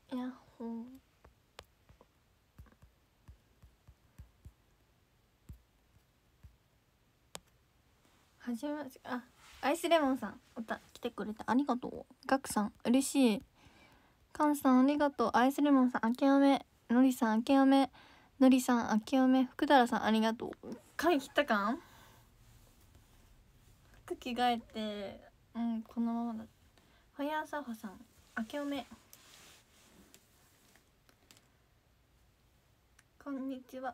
やっほー。はじめまして。あ、アイスレモンさん来てくれてありがとう。ガクさん嬉しい。カンさんありがとう。アイスレモンさんあきあめ。のりさんあきあめ。のりさんあきあめ。福太郎さんありがとう。髪切ったかん。服着替えて、このままだ。ファイヤーサーファーさんあきあめ。こんにちは。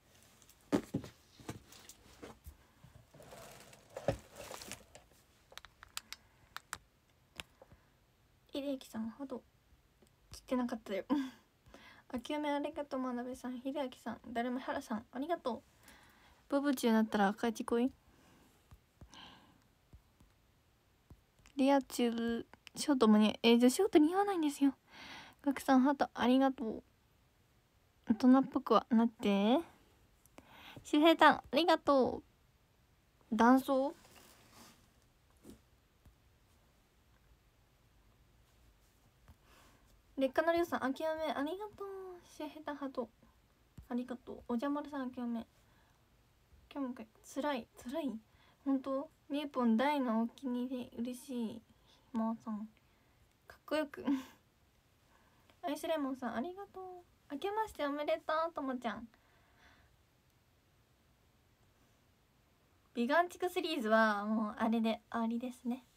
ひでゆきさんほど切ってなかったよ。あきおめありがとう。まなべさん、ひであきさん、だるまはらさんありがとう。ボブチューなったら帰ってこい。リアチューショートもね、じゃあショート似合わないんですよ。ガクさんハートありがとう。大人っぽくはなって。しゅうへいたんありがとう。男装劣化のりょうさんあきおめありがとう。しゅうへいたんハートありがとう。おじゃまるさんあきおめ。今日もつらい本当。みゆぽん大のお気に入り嬉しい。ひまわさんかっこよく。アイスレモンさんありがとう。明けましておめでとうともちゃん。美顔地区シリーズはもうあれで終わりですね。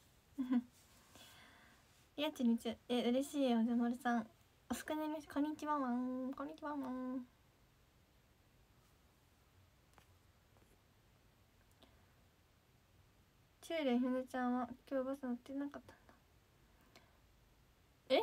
いやちにち嬉しいよ。じゃまるさんおすくねみこんにちはワン。こんにちはワン。チューレひぬちゃんは今日バス乗ってなかったんだ。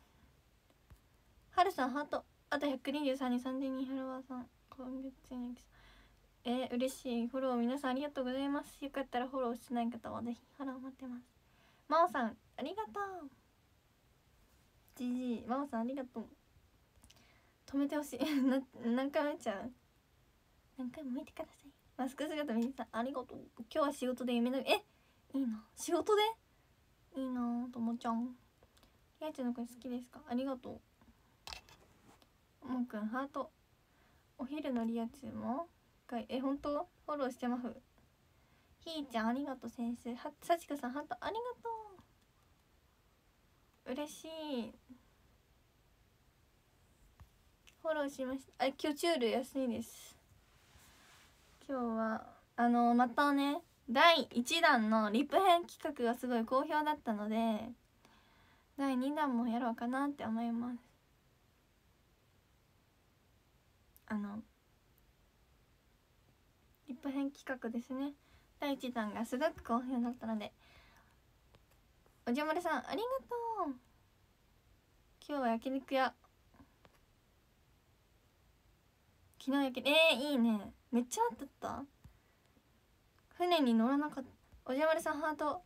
はるさんハートあと123人3000人フォロワーさん今月に嬉しい。フォロー皆さんありがとうございます。よかったらフォローしてない方はぜひフォロー待ってます。まおさんありがとう。じじいまおさんありがとう。止めてほしい。何回も見ちゃう。何回も見てください。マスク姿皆さんありがとう。今日は仕事で夢のいいな。仕事でいいな。ともちゃんやいちゃんの声好きですか。ありがとう。もんくんハート。お昼のリアチューも本当フォローしてます。ひーちゃんありがとう。先生さちかさんハートありがとう。嬉しい。フォローしました。今日チュール安いです。今日はまたね第1弾のリプ編企画がすごい好評だったので第2弾もやろうかなって思います。リプ編企画ですね。第1弾がすごく好評だったので。おじゃまるさんありがとう。今日は焼肉屋昨日焼きいいね。めっちゃあった船に乗らなかった。おじゃまるさんハート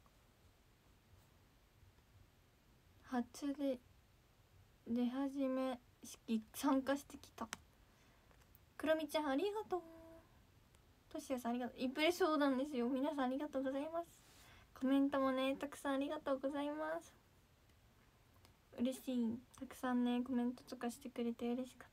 初で出始め式参加してきた。くろみちゃんありがとう。としやさんありがとう。イプレ相談ですよ。皆さんありがとうございます。コメントもねたくさんありがとうございます。嬉しい。たくさんねコメントとかしてくれて嬉しかった。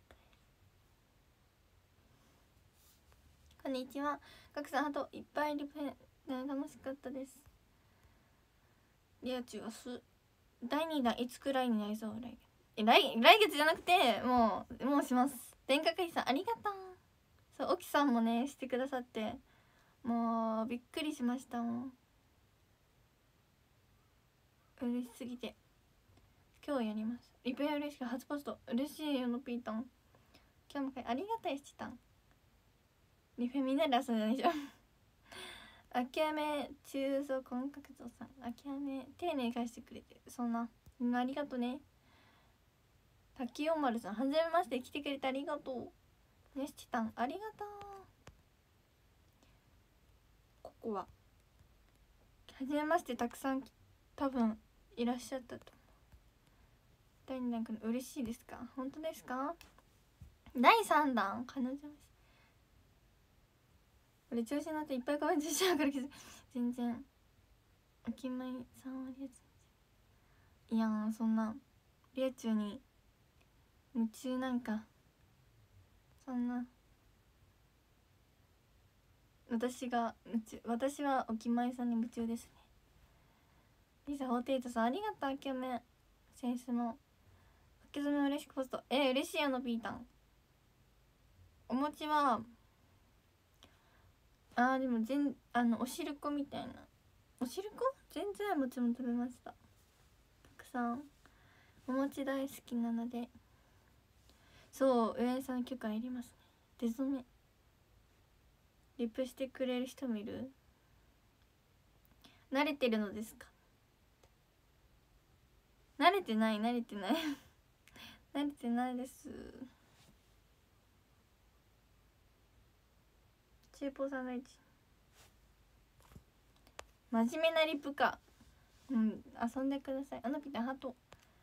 こんにちは。かくさんハートいっぱいリプね楽しかったです。リアチュアス第2弾いつくらいになりそう。来月じゃなくてもうします。電化会さんありがとう。そう沖さんもねしてくださってもうびっくりしましたもん。嬉しすぎて今日やります。リペア嬉しく初ポスト嬉しいよのピータン。今日もありがたいしちたん。リフェみんなで遊んででしょ。諦め中層婚活像さん諦め丁寧に返してくれてそんなありがとね。滝尾丸さんはじめまして来てくれてありがとう。ねしちたんありがとう。ここははじめましてたくさん多分いらっしゃったと思う。第2弾から嬉しいですか。本当ですか。第3弾彼女です。俺調子になっていっぱいコメントしちゃうから全然おきまいさんはリアチューいやそんなリアチューに夢中なんかそんな。私はおきまいさんに夢中ですね。リサホーテイトさんありがとう。あきおめセンスの書き初め嬉しくポスト。嬉しい。ピータンお餅はでもおしるこみたいな。おしるこ全然餅も食べました。たくさんお餅大好きなので。そう、上江さん許可いりますね。出初めリップしてくれる人もいる。慣れてるのですか？慣れてない慣れてない慣れてないです。チーポーさんの位置真面目なリップか。遊んでください。ピタハート。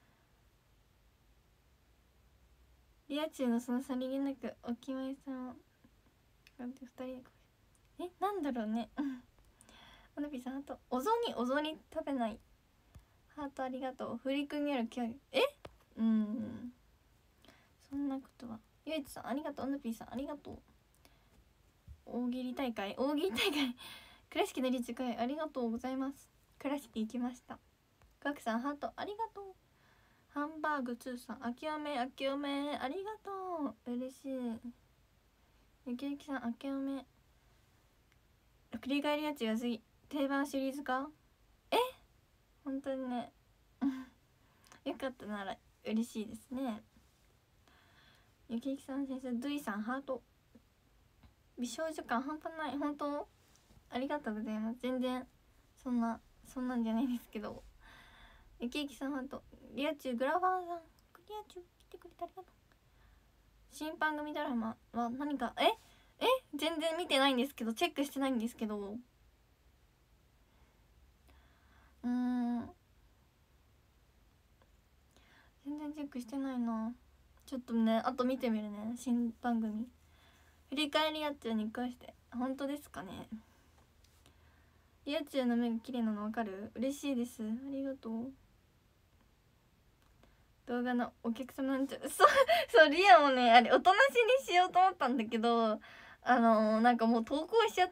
リア充のそのさりげなくおきまいさんを2人でなんだろうねピさんハート。お雑煮食べない。ハートありがとう。振り組みある気合い。そんなことは。ゆいちさんありがとう。ピさんありがとう。大喜利大会倉敷の理事会ありがとうございます。倉敷行きました。ガクさんハートありがとう。ハンバーグ2さんあきおめありがとう。嬉しい。ゆきゆきさんあきおめ繰り返りやつが次定番シリーズか。本当にねよかったなら嬉しいですね。ゆきゆきさん先生ドゥイさんハート。美少女感半端ない。本当ありがとうございます。全然そんなんじゃないですけど。ゆきゆきさんハート。リアチューグラファーさんリアチュー来てくれてありがとう。新番組ドラマは何か全然見てないんですけど、チェックしてないんですけど、全然チェックしてないな。ちょっとね、あと見てみるね。新番組振り返りやっちゅうに返して。本当ですかね。リアチューの目が綺麗なの分かる？嬉しいです。ありがとう。動画のお客様なんちゃそうリアもねあれおとなしにしようと思ったんだけど、なんかもう投稿しちゃって、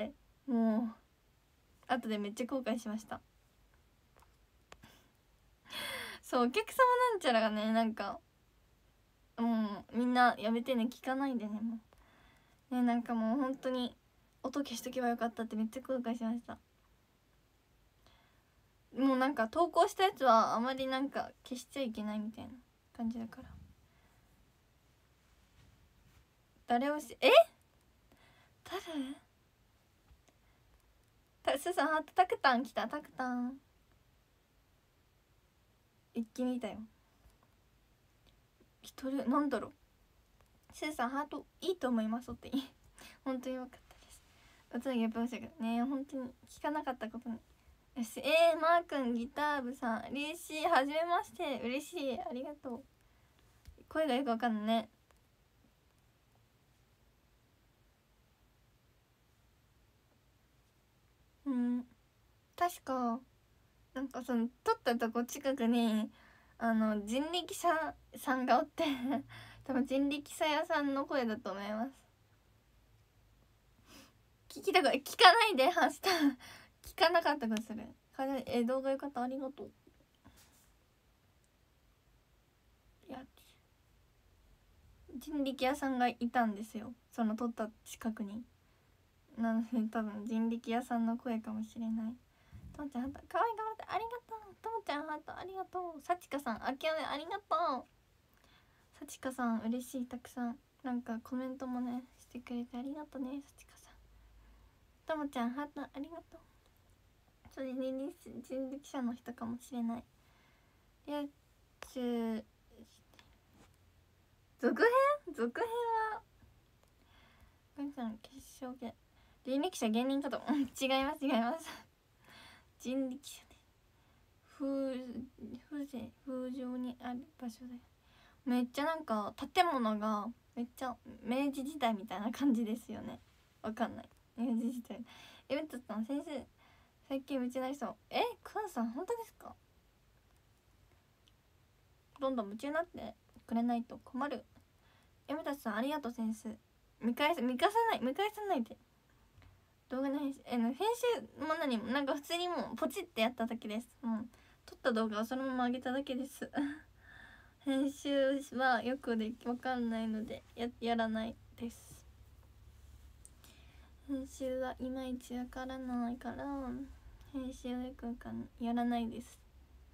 もう後でめっちゃ後悔しました。そうお客様なんちゃらがね、なんかみんなやめてね、聞かないでね。もうね、なんかもう本当に音消しとけばよかったってめっちゃ後悔しました。もうなんか投稿したやつはあまりなんか消しちゃいけないみたいな感じだから。誰をし誰スーさんハート。タクタン来た。タクタン一気に見たよ。一人なんだろう。スーさんハートいいと思いますって本当によかったです。歌がやっぱしね、本当に聞かなかったことに。よし、マー君ギター部さん嬉しい。はじめまして。嬉しい。ありがとう。声がよくわかんないね。確かなんかその撮ったとこ近くに人力車さんがおって多分人力車屋さんの声だと思います。聞かないで話した聞かなかったことする。動画よかった。ありがとう。いや人力屋さんがいたんですよ、その撮った近くに。なので多分人力屋さんの声かもしれない。ともちゃんハートかわいい頑張ってありがとう。ともちゃんハートありがとう。さちかさんあきおめありがとう。さちかさん嬉しい。たくさんなんかコメントもねしてくれてありがとうね。さちかさんともちゃんハートありがとう。それに人力車の人かもしれない。リア中続編はガンちゃん決勝で人力車芸人かと違います人力車で風上にある場所でめっちゃなんか建物がめっちゃ明治時代みたいな感じですよね。わかんない。明治時代エベントさん先生最近夢中になりそう。クンさん本当ですか？どんどん夢中になってくれないと困る。山田さんありがとうセンス。見返さないで。動画の編集も何もなんか普通にもうポチってやっただけです。もう撮った動画をそのまま上げただけです編集はよくわかんないのでやらないです。編集はいまいちわからないから編集はよくやらないです。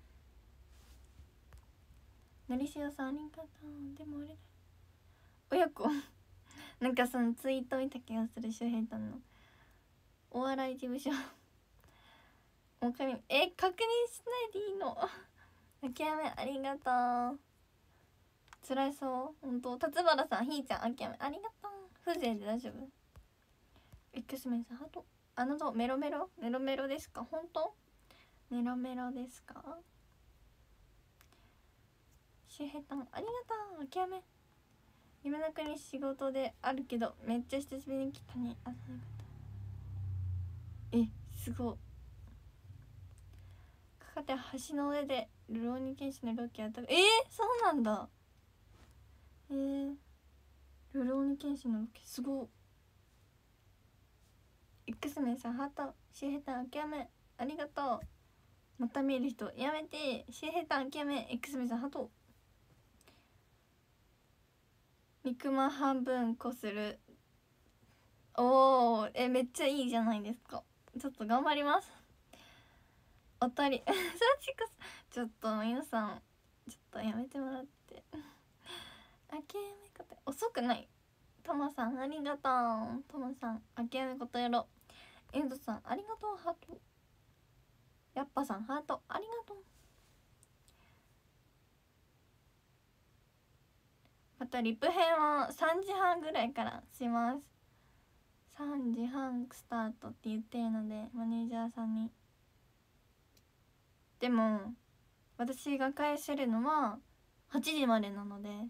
のりしおさんありがとう。でもあれだ親子なんかそのツイート見た気がする。周平さんのお笑い事務所おかみ確認しないでいいの諦めありがとう。辛いそう。ほんと辰原さんひーちゃん諦めありがとう。風情で大丈夫。X メンさんハートメロメロですか。ほんとメロメロですか。周平さんありがとう。諦め夢の国仕事であるけどめっちゃ久しぶりに来たね。あ、そういうこと。すごい。かかって橋の上でルローニケンシのロケやった。そうなんだ。ルローニケンシのロケすごい。X メンさんハート。周平さん諦めありがとう。また見る人やめて。周平さん諦め X メンさんハート。肉まん半分こする。おーめっちゃいいじゃないですか。ちょっと頑張ります。おたりさちこちょっと皆さんちょっとやめてもらって諦め方遅くない。ともさんありがとう。ともさん諦めことやろう。エンドさんありがとうハート。やっぱさんハートありがとう。またリプ編は3時半ぐらいからします。3時半スタートって言ってるのでマネージャーさんに。でも私が返せるのは8時までなので、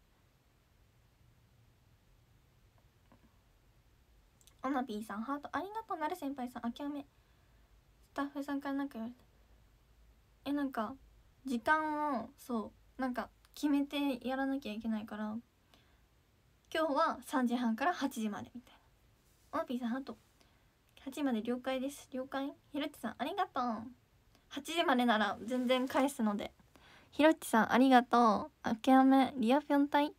オナピーさんハートありがとう。なる先輩さん諦め。スタッフさんからなんか言われた。なんか時間をそうなんか決めてやらなきゃいけないから、今日は3時半から8時までみたいな。オナピーさんハート8時まで了解です。了解。ひろっちさんありがとう。8時までなら全然返すので。ひろっちさんありがとう。諦めリアピョン隊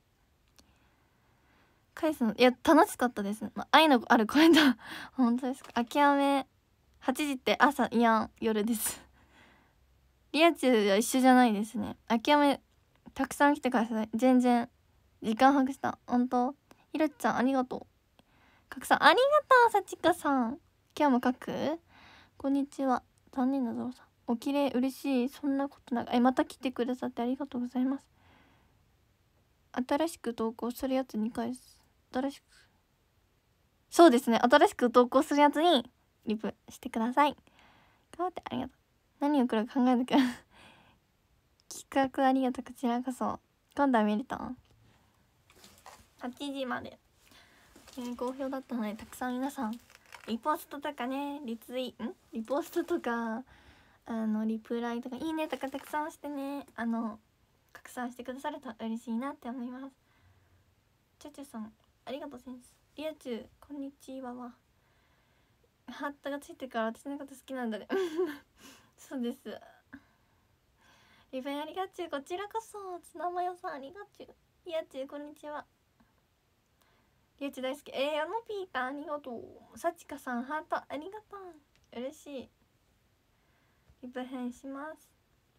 返すのいや楽しかったですね。愛のあるコメント本当ですか。諦め8時って朝いや夜ですリア充は一緒じゃないですね。諦めたくさん来てください。全然時間把握した。本当ひろっちゃんありがとう。かくさんありがとう。さちかさん今日も書くこんにちは。残念なぞろさんおきれい嬉しい。そんなことないまた来てくださってありがとうございます。新しく投稿するやつに返す。そうですね新しく投稿するやつにリプしてください。頑張ってありがとう。何をくら考えなきゃ企画ありがとう。こちらこそ今度は見れた8時まで、好評だったのでたくさん皆さんリポストとかねリポストとかリプライとかいいねとかたくさんしてね拡散してくださると嬉しいなって思います。チャチャさんありがとうセンス。リアチューこんにちははハートがついてから私のこと好きなんだねそうです。リベありがちゅう。こちらこそツナマヨさんありがちゅう。リアチューこんにちは。リアチュー大好き。ピーターありがとう。さちかさんハートありがとう。嬉しい。リプ編します。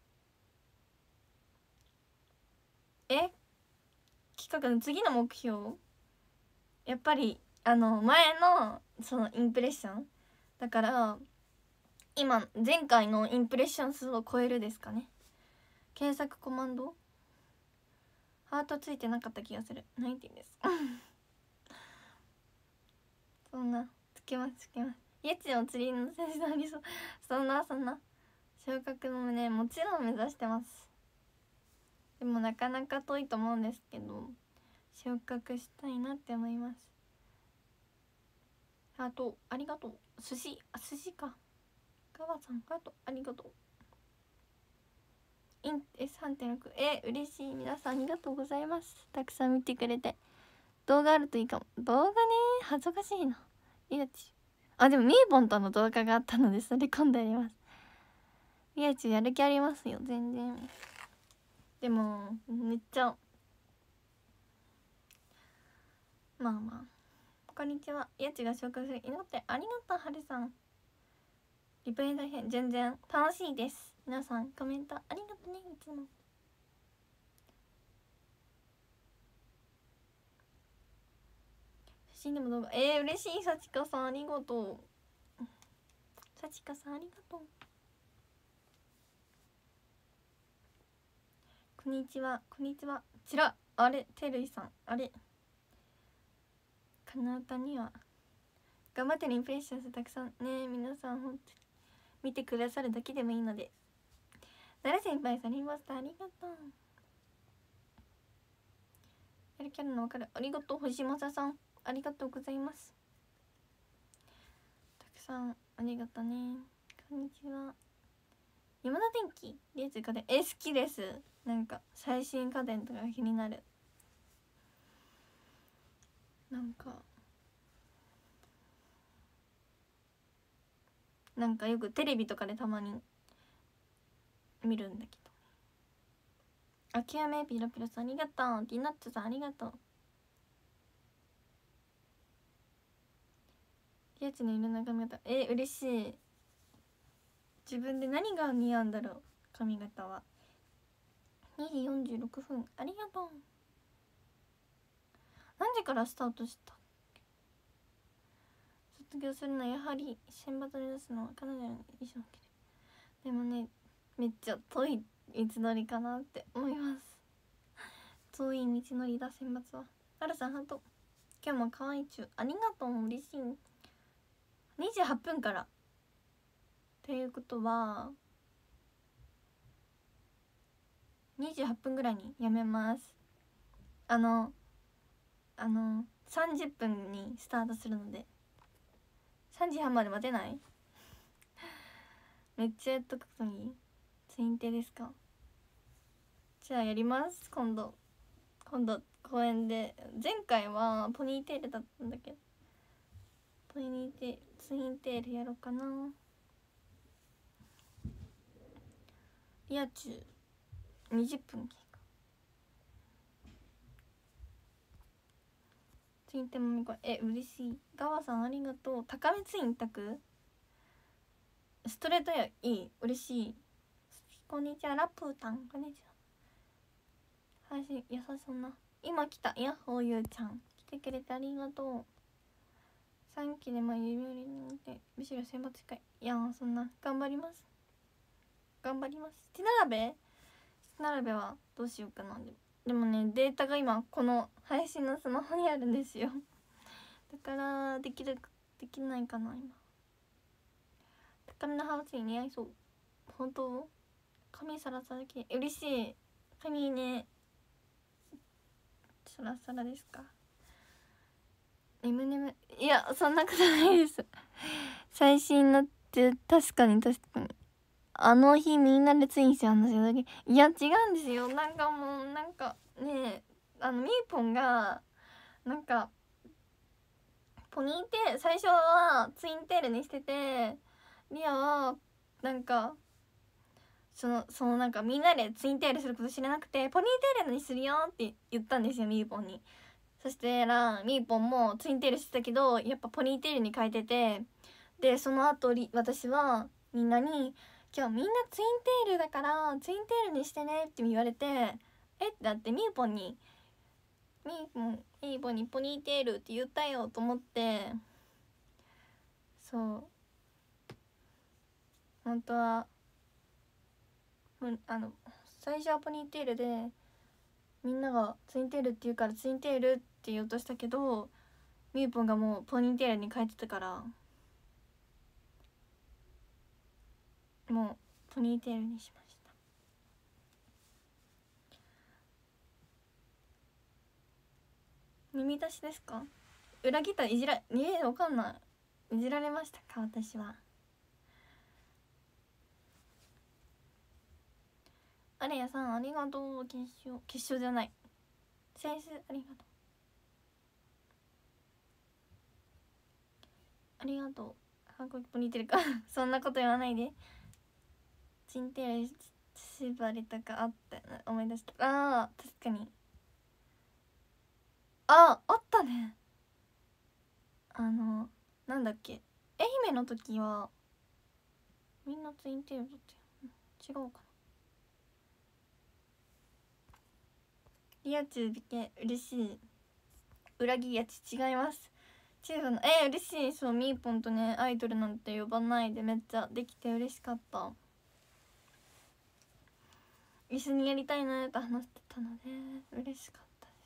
企画の次の目標やっぱり前のそのインプレッションだから前回のインプレッション数を超えるですかね。検索コマンドハートついてなかった気がする。何て言うんですそんなつけます家賃を釣りの先生ありそう。そんな昇格もねもちろん目指してます。でもなかなか遠いと思うんですけど昇格したいなって思います。あとありがとう。寿司か川さんあとありがとう。 S3.6 嬉しい。皆さんありがとうございます。たくさん見てくれて。動画あるといいかも。動画ね、恥ずかしいな。いやちでもみーぽんとの動画があったのでそれ今度やります。いやちやる気ありますよ全然。でもめっちゃまあこんにちは。いやちが紹介する祈ってありがとう。はるさんリプレイ大変全然楽しいです。皆さんコメントありがとうね。いつも写真でも動画嬉しい。さちかさんありがとう。さちかさんありがとう。こんにちはこんにちは。ちらあれてるいさんあれかなたには頑張ってるインプレッションたくさんね。皆さん本当に見てくださるだけでもいいので。奈良先輩さんリンボスターありがとう。やるキャラの分かるありがとう。星正さんありがとうございます。たくさんありがとうね。こんにちは。山田電機リエツ家電好きです。なんか最新家電とか気になる。なんかよくテレビとかでたまに見るんだけど。あきやめピロピロさんありがとう。ティーナッツさんありがとう。リエツの色の髪型嬉しい。自分で何が似合うんだろう。髪型は2時46分ありがとう。何時からスタートした？卒業するのはやはり選抜に出すのは彼女の衣装を着る。でもねめっちゃ遠い道のりかなって思います。遠い道のりだ選抜は。はるさんハート今日も可愛い中ありがとう。嬉しい。28分からっていうことは28分ぐらいにやめます。30分にスタートするので3時半まで待てない？めっちゃやっとくといい。ツインテですか？じゃあやります。今度公園で。前回はポニーテールだったんだけどツインテールやろうかな。リアチュー20分経過。ツインテールもみこ嬉しい。ガワさんありがとう。高めツイン卓ストレートやいい嬉しい。こんにちはラプータンこんにちは。配信優しそうな。今来たヤッホーゆうちゃん来てくれてありがとう。3期でも指折りにてむしろ選抜近い。いやそんな頑張ります。七並べはどうしようかな。でもねデータが今この配信のスマホにあるんですよだからできないかな。今高めのハウスに似合いそう。本当髪サラサラ系嬉しい。髪ねサラサラですか？いやそんなことないです最新のって確かにあの日みんなでツインして話しただけ。いや違うんですよ。なんかもうなんかねみーぽんがなんかポニーテール最初はツインテールにしててリアはなんかそのなんかみんなでツインテールすること知らなくてポニーテールにするよって言ったんですよみーぽんに。そしたらみーぽんもツインテールしてたけどやっぱポニーテールに変えてて、でその後私はみんなに「今日みんなツインテールだからツインテールにしてね」って言われてだってみーぽんにポニーテールって言ったよと思って、そう本当は最初はポニーテールでみんながツインテールって言うからツインテールって言おうとしたけどみーぽんがもうポニーテールに変えてたからもうポニーテールにしました。耳出しですか？裏切ったらいじらわかんない。いじられましたか？私はあれやさんありがとう。決勝じゃない、先生ありがとう、ありがとう。韓国っぽ似てるかそんなこと言わないで。チンテール縛りとかあったよな、思い出した。あー確かに、あったね。なんだっけ、愛媛の時はみんなツインテールだったよ、違うかな。リアチュービケ嬉しい。裏切りやち違います。チューブの嬉しい。そう、みーぽんとねアイドルなんて呼ばないでめっちゃできて嬉しかった。一緒にやりたいなと話してたので嬉しかったです。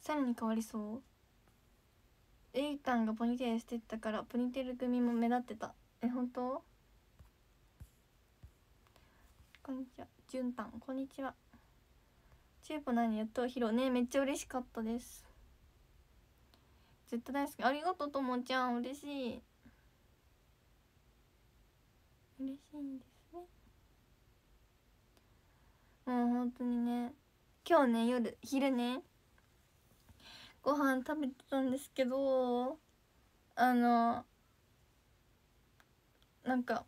さらに変わりそう。エイタンがポニテールしてったからポニテール組も目立ってた。本当？こんにちは。じゅんたんこんにちは。チューポ何やっと披露ね、めっちゃ嬉しかったです。ずっと大好き。ありがとうともちゃん、嬉しい。嬉しいんですね。もう本当にね、今日ね昼ねご飯食べてたんですけど、なんか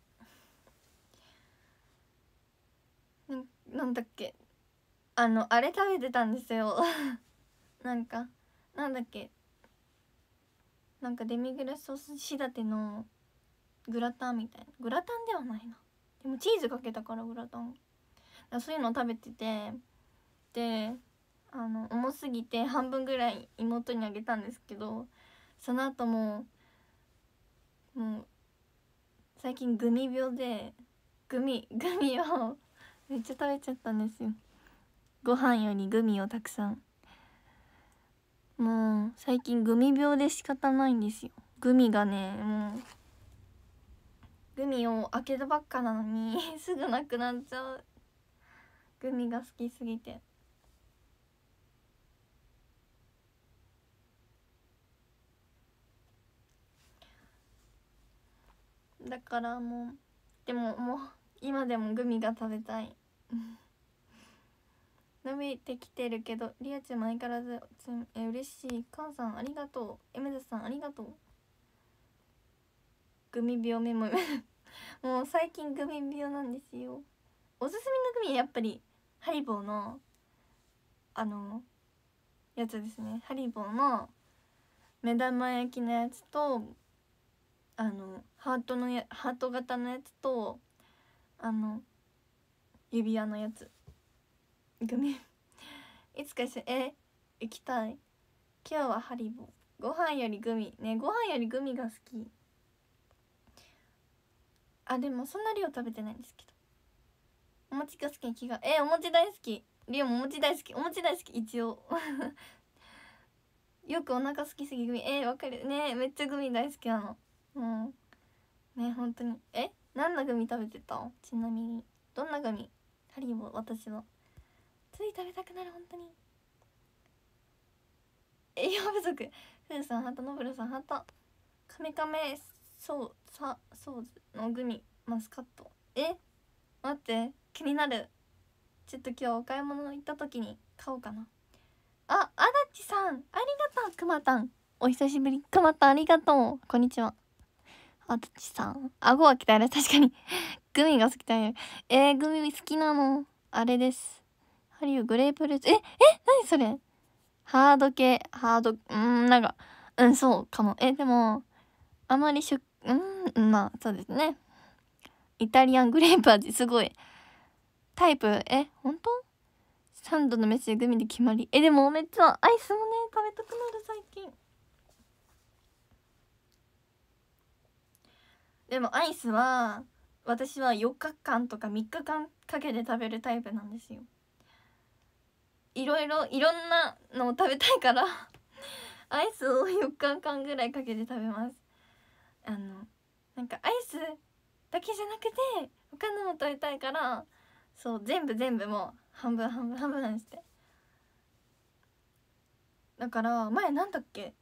なんだっけ、あれ食べてたんですよなんだっけ、なんかデミグラスソース仕立てのグラタンみたいな、グラタンではないな、でもチーズかけたからグラタン、そういうのを食べてて、で重すぎて半分ぐらい妹にあげたんですけど、その後もう最近グミ病でグミをめっちゃ食べちゃったんですよ。ご飯よりグミをたくさん。もう最近グミ病で仕方ないんですよ。グミがね、もうグミを開けたばっかなのにすぐなくなっちゃう。グミが好きすぎて。だからもう今でもグミが食べたい伸びてきてるけどリアちゃんも相変わらず嬉しい。カンさんありがとう。エムズさんありがとう。グミ病メモもう最近グミ病なんですよ。おすすめのグミやっぱりハリボーのやつですね。ハリボーの目玉焼きのやつとハート型のやつと指輪のやつ、グミいつか一緒行きたい。今日はハリボー、ご飯よりグミね。ご飯よりグミが好き。でもそんな量食べてないんですけど、お餅が好きに気がお餅大好き。リオもお餅大好き。お餅大好き一応よくお腹空きすぎグミわかるね。めっちゃグミ大好きなの。もうね、本当に何のグミ食べてた？ちなみにどんなグミ？ハリボー。私はつい食べたくなる。本当に栄養不足。フーさんハート、ノブルさんハート。カメカメソーズのグミマスカット。待って気になる。ちょっと今日お買い物行った時に買おうかな。あだちさんありがとう。くまたんお久しぶり。くまたんありがとう。こんにちは。あだちさん顎は鍛えられ確かにグミが好きだよ。グミ好きなのあれです。ハリウグレープフルーツ。何それ？ハード系なんかそうかも。でもあまりまあそうですね。イタリアングレープ味すごいタイプ。本当？3度の飯でグミで決まり。でもめっちゃアイスもね食べたくなる最近。でもアイスは私は4日間とか3日間かけて食べるタイプなんですよ。いろんなのを食べたいからアイスを4日間ぐらいかけて食べます。なんかアイスだけじゃなくて他のも食べたいから、そう全部もう半分にして。だから前なんだっけ、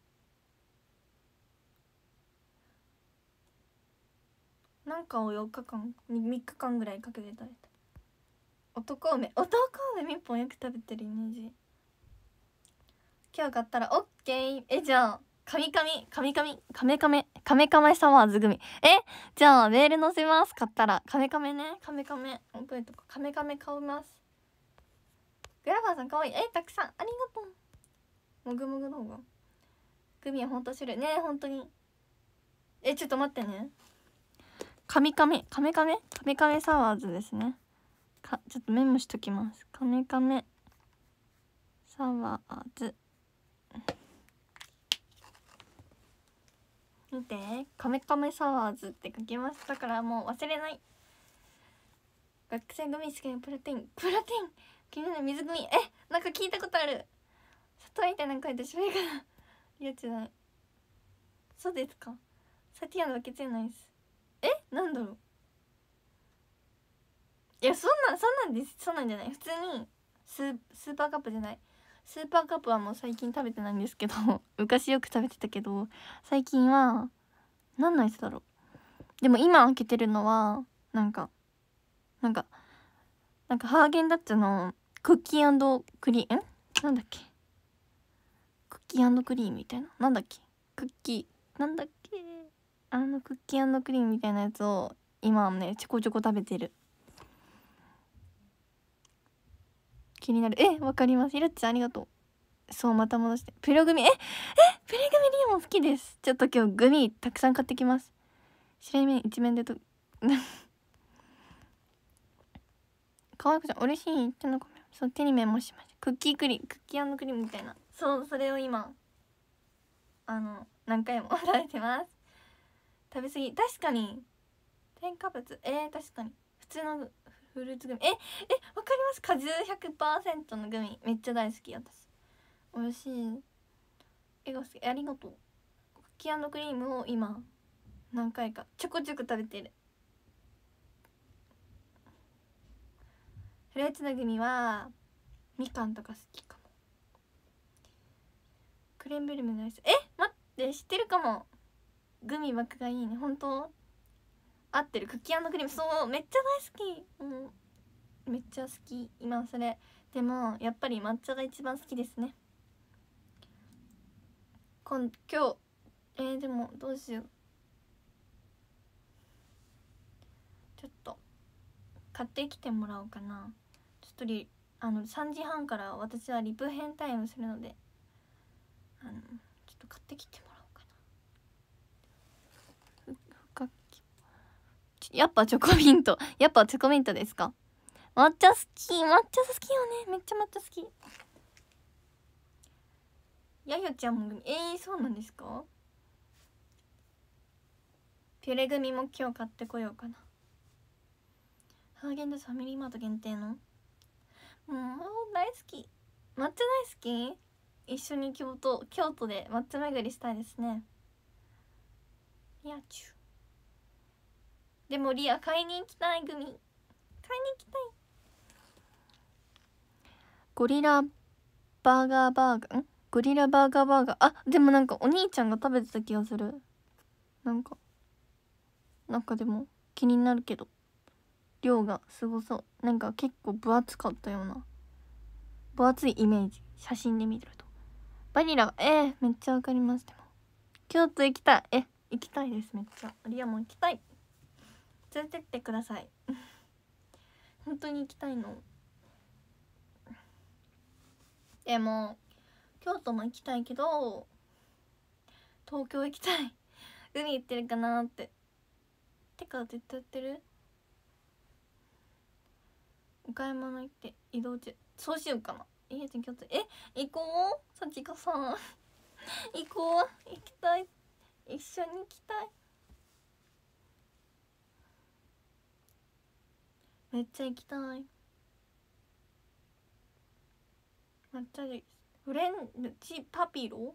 なんかを4日間3日間ぐらいかけて食べた。 男梅みっぽんよく食べてるイメージ。今日買ったらオッケー。じゃあカメカメサワーズグミ。じゃあメール載せます。買ったらカメカメね、カメカメ覚えとこ。カメカメ買います。グラファーさんかわいい。たくさんありがとう。もぐもぐの方がグミはほんと種類ね。ほんとにちょっと待ってね。カメカメサワーズですね。ちょっとメモしときます。カメカメサワーズ見て、カメカメサワーズって書きましたからもう忘れない。学生グミ好きなプロテイン気になる水グミ。なんか聞いたことある。砂糖みたいなの書いてしょうがない。やつない。そうですか。サティアのわけじゃないです。なんだろう。いやそんなんです。そんなんじゃない。普通にスーパーカップじゃない。スーパーカップはもう最近食べてないんですけど昔よく食べてたけど最近は何のやつだろう。でも今開けてるのはなんかハーゲンダッツのクッキー&クリームなんだっけ、クッキー&クリームみたいな、なんだっけ、クッキーなんだっけ、クッキー&クリームみたいなやつを今はねちょこちょこ食べてる。気になる。わかります。ひろっちゃんありがとう。そうまた戻してプログミプログミリオン好きです。ちょっと今日グミたくさん買ってきます。白い面一面でとかわいくちゃん嬉しいってのごめん。そう手にメモしました。クッキー&クリームみたいな、そうそれを今何回も食べてます。食べ過ぎ。確かに添加物確かに普通のフルーツグミわかります。果汁 100% のグミめっちゃ大好き。私美味しい。が好き。ありがとう。クッキー&クリームを今何回かちょこちょこ食べてる。フルーツのグミはみかんとか好きかも。クレーンブルムのアイス待って知ってるかも。グミばっかがいいね。本当合ってる。クッキー&クリームそうめっちゃ大好き。めっちゃ好き今それ。でもやっぱり抹茶が一番好きですね。今日でもどうしよう。ちょっと買ってきてもらおうかな。ちょっと3時半から私はリプ編タイムするのでちょっと買ってきてもらおうかな。やっぱチョコミントですか。抹茶好きよね。めっちゃ抹茶好き。やよちゃんもそうなんですか。ピュレグミも今日買ってこようかな。ハーゲンダッツファミリーマート限定の大好き。抹茶大好き。一緒に京都で抹茶巡りしたいですね。リアチュでもリア買いに行きたい。グミ買いに行きたい。ゴリラバーガーでもなんかお兄ちゃんが食べてた気がする。なんかでも気になるけど量がすごそう。なんか結構分厚かったような、分厚いイメージ。写真で見てるとバニラめっちゃわかります。でも京都行きたい。行きたいです。めっちゃリアも行きたい。連れてってください本当に行きたいの。でも京都も行きたいけど東京行きたい海行ってるかなって。てか絶対やってる。お買い物行って移動中。そうしようかな。京都行こう。さちかさん行こう。行きたい。一緒に行きたい。めっちゃ行きたい。抹茶です。フレンチパピロ。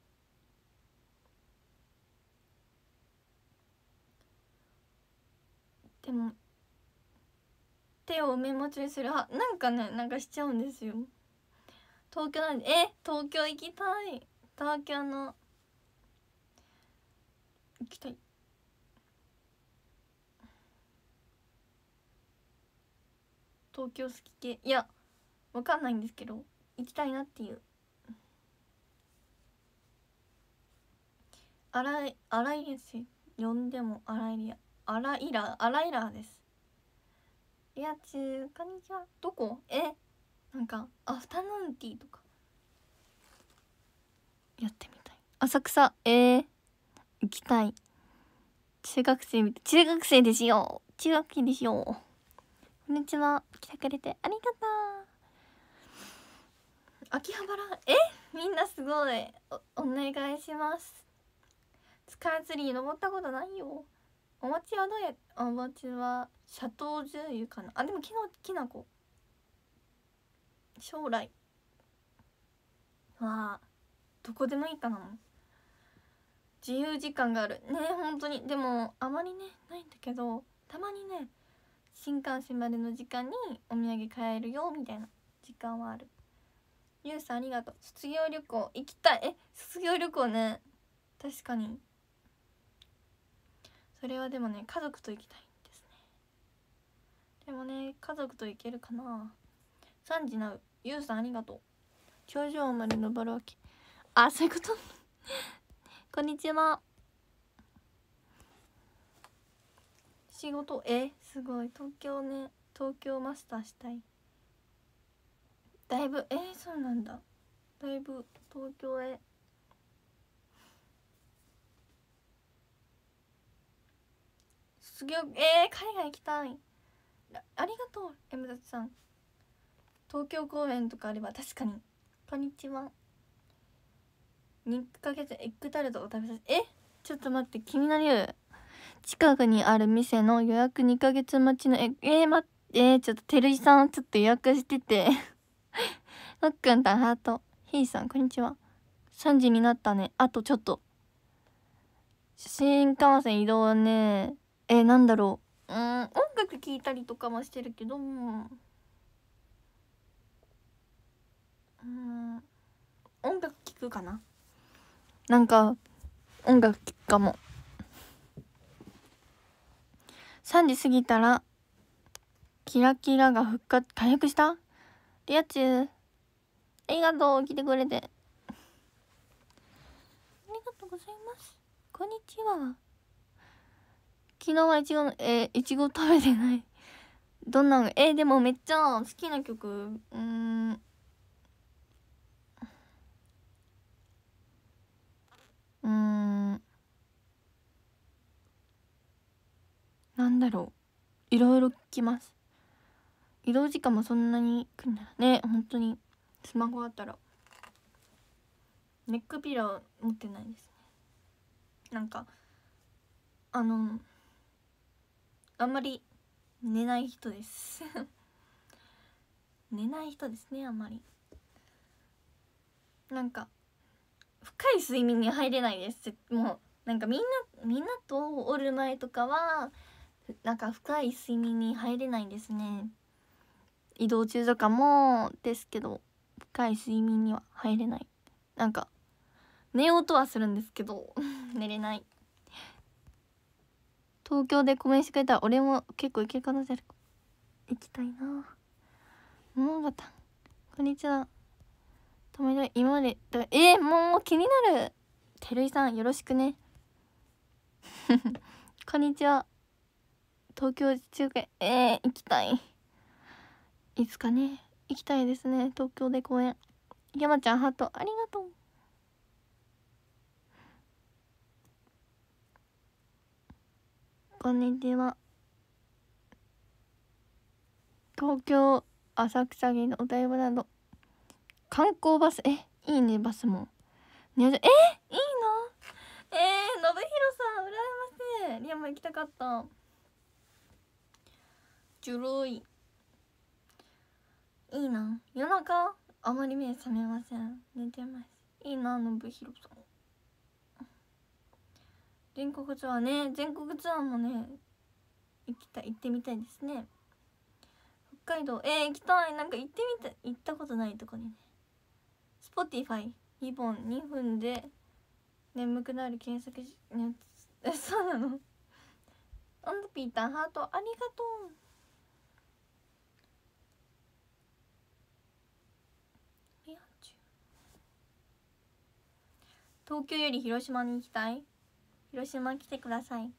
でも手をメモ中にするなんかしちゃうんですよ。東京なんで東京行きたい。東京の行きたい。 東京好き系。いやわかんないんですけど行きたいなっていう。荒いですよ。呼んでも荒いらです。リアチュこんにちは。どこ？なんかアフタヌーンティーとかやってみたい。浅草行きたい。中学生ですよ。中学生ですよ。こんにちは。来てくれてありがとう。秋葉原みんなすごい。お願いします。スカイツリー登ったことないよ。お餅はどうやお餅はシャトージュ油かな。でもきなこ将来はどこでもいいかな。自由時間があるね。本当にでもあまりねないんだけど、たまにね新幹線までの時間にお土産買えるよみたいな時間はある。ゆうさんありがとう。卒業旅行行きたい。卒業旅行ね、確かにそれはでもね家族と行きたいんですね。でもね家族と行けるかな。3時なう。ゆうさんありがとう。頂上まで登るわけ。そういうことこんにちは。仕事すごい。東京マスターしたい。だいぶそうなんだ。だいぶ東京へ卒業海外行きたい。ありがとう M ださん。東京公演とかあれば確かに。こんにちは。2ヶ月エッグタルトを食べさせちょっと待って、気になる。近くにある店の予約2ヶ月待ちの待ってちょっとてるいさんちょっと予約しててのっくんたんハート。ひーさんこんにちは。3時になったね。あとちょっと。新幹線移動はねなんだろう、音楽聴いたりとかもしてるけど音楽聴くかな。なんか音楽聴くかも。3時過ぎたらキラキラが回復した。リアチューありがとう。来てくれてありがとうございます。こんにちは。昨日はいちご食べてない。どんなのでもめっちゃ好きな曲なんだろう、いろいろ聞きます。移動時間もそんなに来るんだね。本当にスマホあったら。ネックピラー持ってないですね。なんかあんまり寝ない人です寝ない人ですね。あんまりなんか深い睡眠に入れないです。もうなんかみんなとおる前とかはなんか深い睡眠に入れないんですね。移動中とかもですけど深い睡眠には入れない。なんか寝ようとはするんですけど寝れない。東京で公演してくれたら俺も結構行ける可能性ある。行きたいな。桃形こんにちは。今までもう気になる。てるいさんよろしくねこんにちは。東京中継行きたい。いつかね行きたいですね。東京で公演。山ちゃんハートありがとう。こんにちは。東京浅草にのお台場など観光バスいいね。バスもいいな。信弘さん羨ましい。リアも行きたかった。ジュロいいな。夜中あまり目覚めません。寝てます。いいな信弘さん。全国ツアーもね行ってみたいですね。北海道行きたい。なんか行ったことないとこにね。Spotify 2本2分で眠くなる検索のやつそうなの。アンドピーターハートありがとう。 東京より広島に行きたい。広島来てください。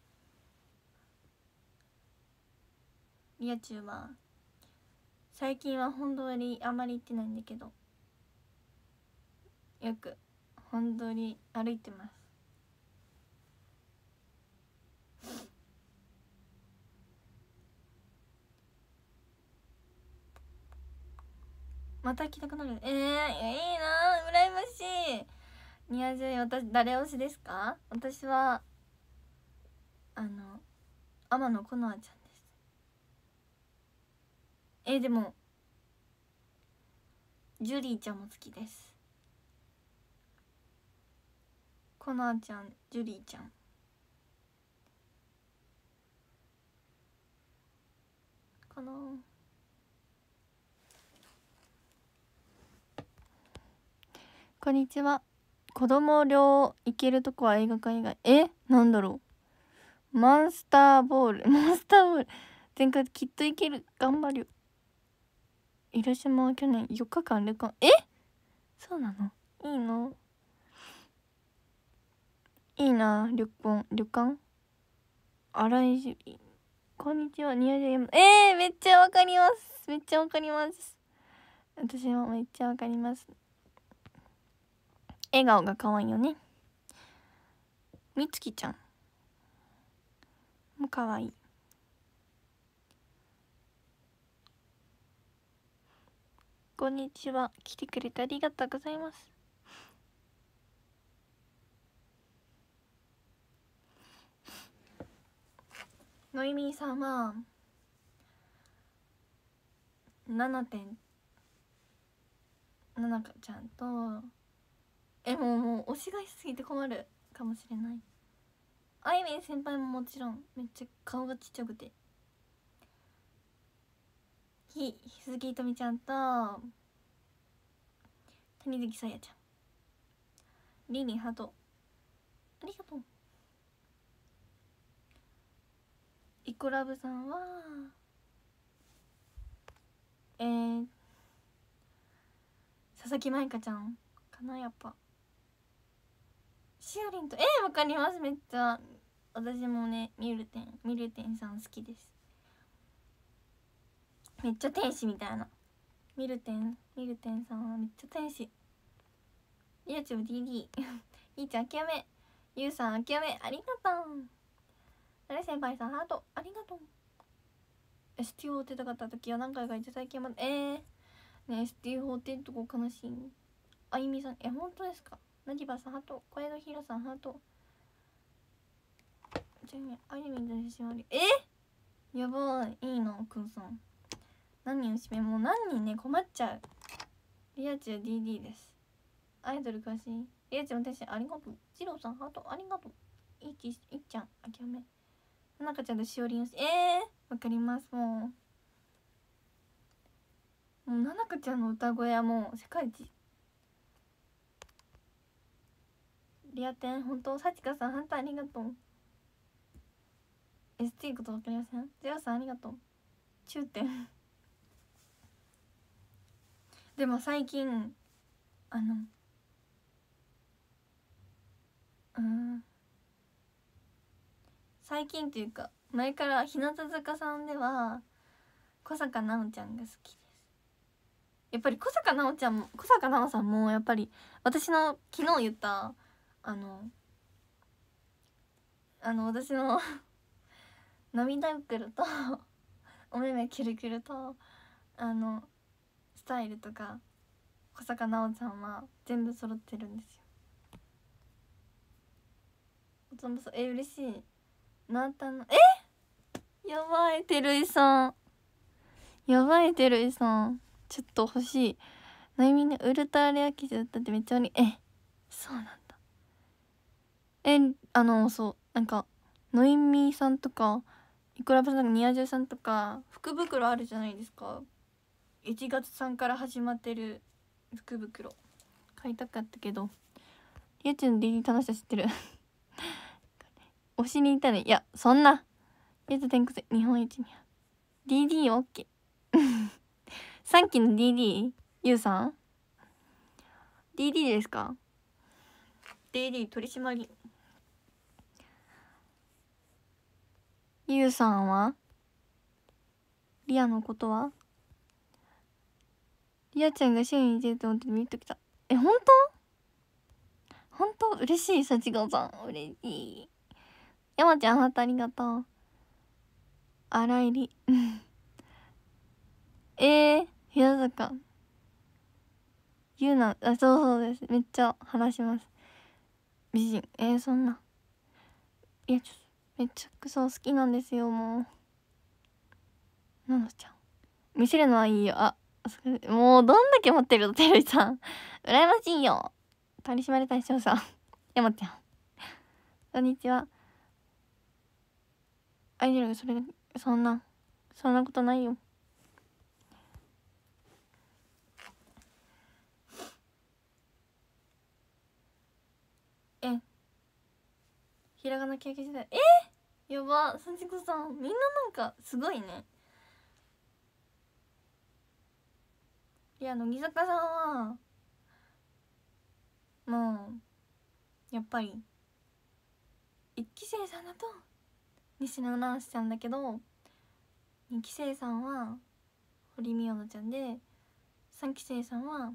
リア充は最近は本通りあんまり行ってないんだけど、よく本通り歩いてます。また来たくなる。いいな、羨ましい。ニアジェ、私誰推しですか？私は天野このあちゃんです。でもジュリーちゃんも好きです。このあちゃん、ジュリーちゃん、かな。こんにちは。子供寮行けるとこは映画館以外。なんだろう。モンスターボール前回きっと行ける。頑張るよ。広島は去年4日間旅館。そうなの？いいの？いいな、旅館荒井じ、こんにちは、ニヤで、めっちゃわかります。めっちゃわかります。私もめっちゃわかります。笑顔が可愛いよね。みつきちゃんも可愛い。こんにちは、来てくれてありがとうございます。のいみーさんは 7.7 ちゃんともう推しがしすぎて困るかもしれない。あいみん先輩ももちろんめっちゃ顔がちっちゃくて、鈴木ひとみちゃんと谷口さやちゃん、リリーハートありがとう。イコラブさんは佐々木舞香ちゃんかな。やっぱしおりんとわかります。めっちゃ私もね、ミルテンさん好きです。めっちゃ天使みたいな。ミルテンさんはめっちゃ天使。リアチョウ DD いいちゃん諦め、ゆうさん諦めありがとう。誰先輩さんハートありがとう。STO 出たかった時は何回か言って最近までね、STO 出るとこ悲しい。あゆみさん本当ですか。ナディバさんハート、小江戸ひろさんハート。じゃあね、あゆみんと自信あり。やばい、いいなくんさん。何人しめ、もう何人ね、困っちゃう。リアチュウ DD です。アイドル詳しい。リアチュウの天使ありがとう。ジローさんハートありがとう。いっちゃん諦め。ななかちゃんとしおりんよし。わかります。もうななかちゃんの歌声はもう世界一。リアテン本当、さちかさんハンターありがとう。ST ことわかりません。ジローさんありがとう。中点でも最近最近っていうか前から日向坂さんでは小坂菜緒ちゃんが好きです。やっぱり小坂菜緒さんもやっぱり私の昨日言った私の涙袋とお目目キュルキュルとスタイルとか小坂菜緒ちゃんは全部揃ってるんですよ。嬉しい。なったのやばい、てるいさんやばい、てるいさんちょっと欲しい。なゆみね、ウルトラレア記事だったってめっちゃそうなんだ。そうなんかノイミーさんとかイコラブさんとかニアジュさんとか福袋あるじゃないですか。1月さんから始まってる福袋買いたかったけど、リアチュウの DD 楽しさ知ってる推しにいたね。いやそんなゆず天国日本一に DD オッケー3期の DD ゆうさん DD ですか。 DD 取締り。ゆうさんはリアのことはリアちゃんが週に似てると思って見ときた。え、ほんとほんと嬉しい。さちがさん嬉しい。山ちゃんハートありがとう。荒入り平坂ゆうな、あ、そうです。めっちゃ話します。美人。そんな。いや、めっちゃくそ好きなんですよ、もう。ののちゃん。見せるのはいいよ。あ、もうどんだけ持ってるの、てるいさん。羨ましいよ。取締大将さん。山ちゃん。こんにちは。アイドルがそんなことないよ。ひらがな経験時代。やば、さちこさん。みんななんか、すごいね。いや、乃木坂さんは、もう、やっぱり、1期生さんだと、西野七瀬ちゃんだけど、2期生さんは、堀美央奈ちゃんで、3期生さんは、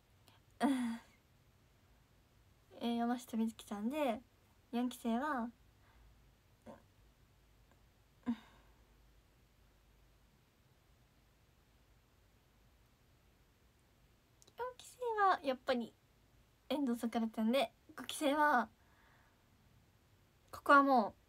山下美月ちゃんで、4期生は、4期生はやっぱり遠藤さくらちゃんで、5期生はここはもう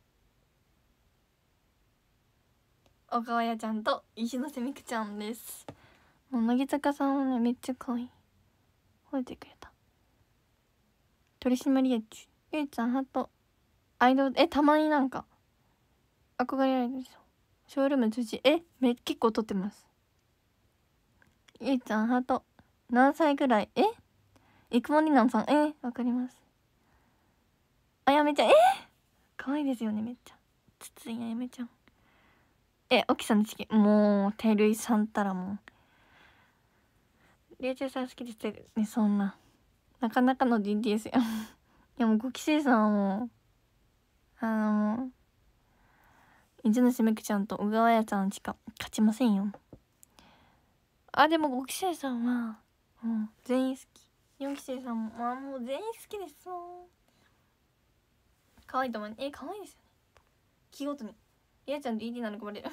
小川彩ちゃんと石ノ瀬美空ちゃんです。もう乃木坂さんはね、めっちゃ可愛い。吠えてくれた。取締役ゆいちゃんハート。アイドルたまになんか憧れられるでしょ。ショールーム辻結構撮ってます。ゆいちゃんハート。何歳ぐらいいくもりなんさんわかります。あやめちゃん可愛いですよね、めっちゃ。つついあやめちゃん。沖さんのチキン。もうてるいさんたらもうりゅうちゃんさん好きですね。そんななかなかの DD ですよいやもう5期生さんはもうもう一ノ瀬めくちゃんと小川彩ちゃんしか勝ちませんよ。でも5期生さんはもう全員好き。4期生さんももう全員好きです。可愛いと思う。可愛いですよね。気ごとにりあちゃん DD なのかばれる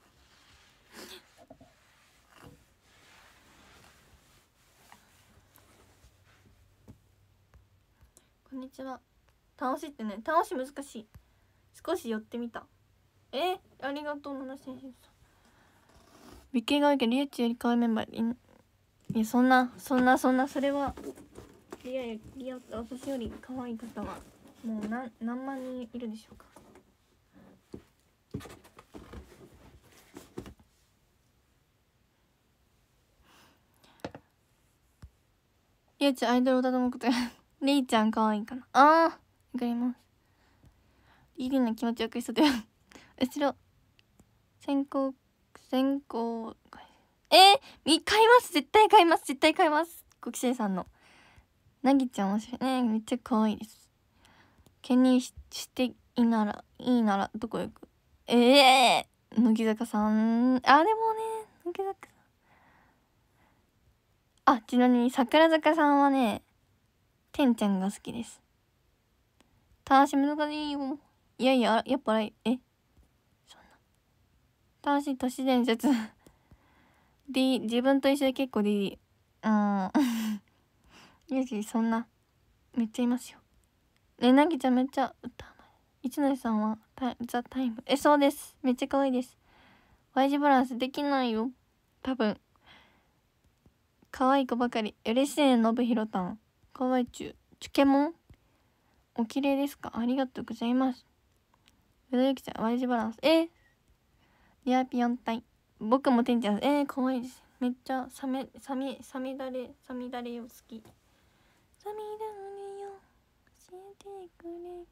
こんにちは。楽しいってね、楽しい難しい。少し寄ってみた。ありがとう7選手さん。美形が多いけどリアッチより可愛いメンバーいやそれはリア私より可愛い方はもう何万人いるでしょうか。リアッチアイドル歌と思うことレイちゃん可愛いかな。わかります。リリーの気持ちよくしとって後ろ先行買います。絶対買います。5期生さんのなぎちゃん面白いね。めっちゃ可愛いです。兼任していいならどこ行く。乃木坂さんでもね乃木坂さんちなみに桜坂さんはねてんちゃんが好きです。楽しむのがいいよ。いややっぱそんな楽しい都市伝説自分と一緒で結構よしそんなめっちゃいますよね。なぎちゃんめっちゃ歌うまい。一ノ瀬さんはザ・タイムそうです。めっちゃ可愛いです。Y 字バランスできないよ多分。可愛い子ばかり。嬉しいね。のぶひろたん可愛いチュケモンお綺麗ですか。ありがとうございます。うどゆきちゃん Y 字バランスリアピヨン隊僕もてんちゃん可愛いです。めっちゃサミダレを好き。サミダレよ教えてくれ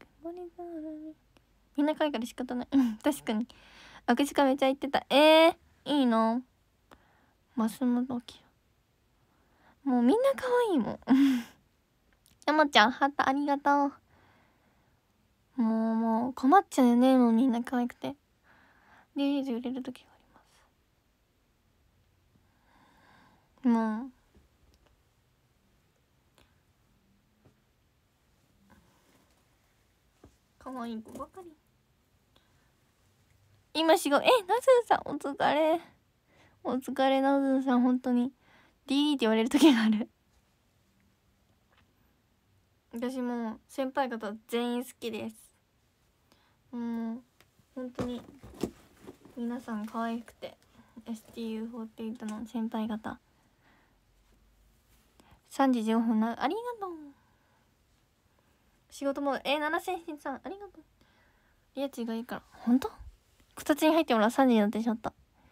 みんな可愛いから仕方ない確かに握手会めっちゃ言ってた。いいのマスモドキもうみんな可愛いもん山ちゃんハートありがとう。もう困っちゃうよね、もうみんな可愛くて。DVD 売れる時があります。もう可愛い子ばかり。今仕事、ナズーさんお疲れ。お疲れナズーさん、本当に DD って言われる時がある。私も先輩方全員好きです。本当に皆さん可愛くて、 STU48 の先輩方。3時15分な、ありがとう。仕事も7千人さんありがとう。リアチがいいから。本当？こたつに入ってもらう。3時になってしまった。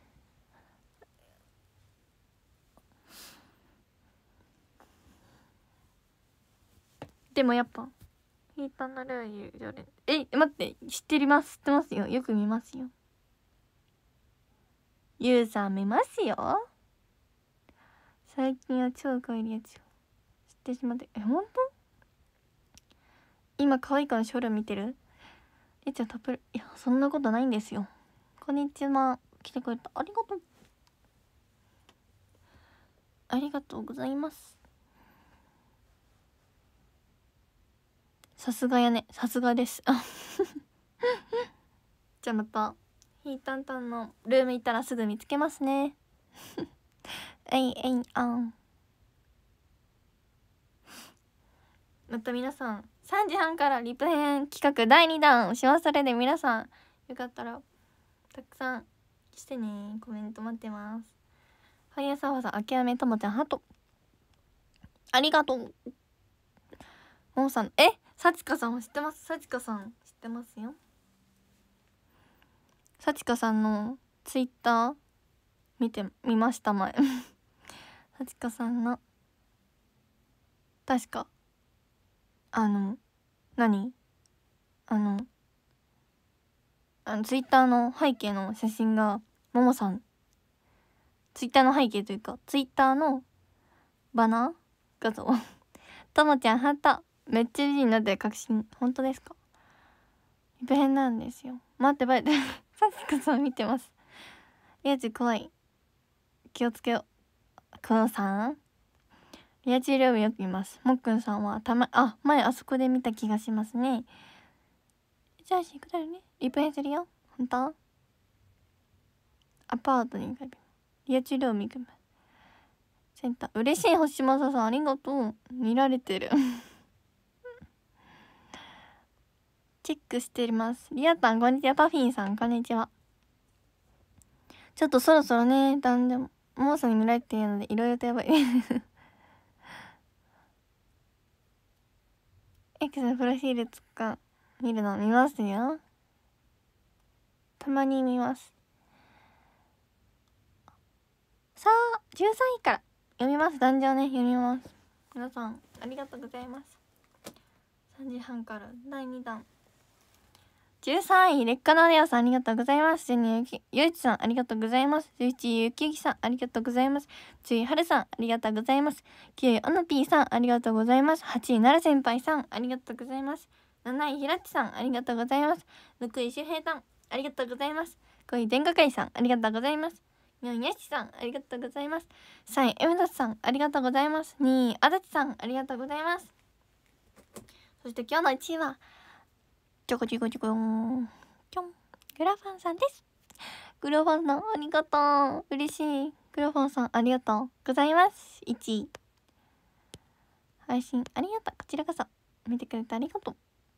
でもやっぱヒーターなるいう常連。待って、知ってますよ。よく見ますよ。ユーさん見ますよ。最近は超可愛いやつを知ってしまって。本当？今可愛い子のショールーム見てる？ちゃんタップル。いや、そんなことないんですよ。こんにちは。来てくれた。ありがとう。ありがとうございます。さすがやね。さすがです。じゃあまたヒータンタンのルーム行ったらすぐ見つけますね。また皆さん3時半からリプ編企画第2弾をしますので、皆さんよかったらたくさんしてね。コメント待ってます。ファイヤーサーファーさん、諦めともちゃんハートありがとう。ももさん、さちかさんも知ってます。さちかさん知ってますよ。さちかさんのツイッター見ました前。さちかさんの確か何ツイッターの背景の写真がももさん、ツイッターの背景というかツイッターのバナー画像。ともちゃんハートめっちゃ美人になってる。確信本当ですか？リプ編なんですよ。待ってバイト。さつかさん見てます。リアチ怖い、気をつけよう。くのさんリアチ料理よく見ます。もっくんさんは前あそこで見た気がしますね。じゃあシークだよね。リプ編するよ。ほんと？アパートに行く。リアチ料理行く。センター嬉しい。星正さんありがとう。見られてる。チェックしてます。リアタンこんにちは。パフィンさんこんにちは。ちょっとそろそろね、だんでもモーさんに見られているのでいろいろとやばい。X のプロフィールとか見るの見ますよ。たまに見ます。さあ13位から読みます。壇上ね、読みます。皆さんありがとうございます。3時半から第2弾。13位、劣化のレオさんありがとうございます。12位、ゆうちさんありがとうございます。11位、ゆきゆきさんありがとうございます。10位、はるさんありがとうございます。9位、おのぴーさんありがとうございます。8位、なる先輩さんありがとうございます。7位、ひらっちさんありがとうございます。6位、しゅうへいさんありがとうございます。5位、電化会さんありがとうございます。4位、やしさんありがとうございます。3位、エムダスさんありがとうございます。2位、あだちさんありがとうございます。そして今日の1位はちょこちょこちょこちょん、グラファンさんです。グラファンさんありがとう。嬉しい。グラファンさんありがとうございます。1位配信ありがとう。こちらこそ見てくれてありがとう。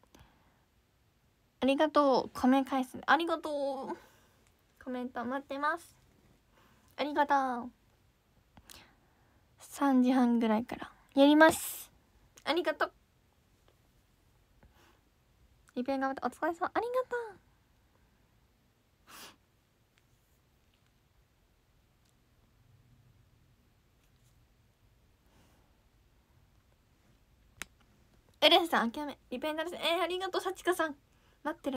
ありがとう。コメント返すありがとう。コメント待ってます。ありがとう。3時半ぐらいからやります。ありがとう。リペン頑張ってお疲れ様。ありがとう。エレンさん諦めリペンダルさんありがとう。さちかさん待ってる。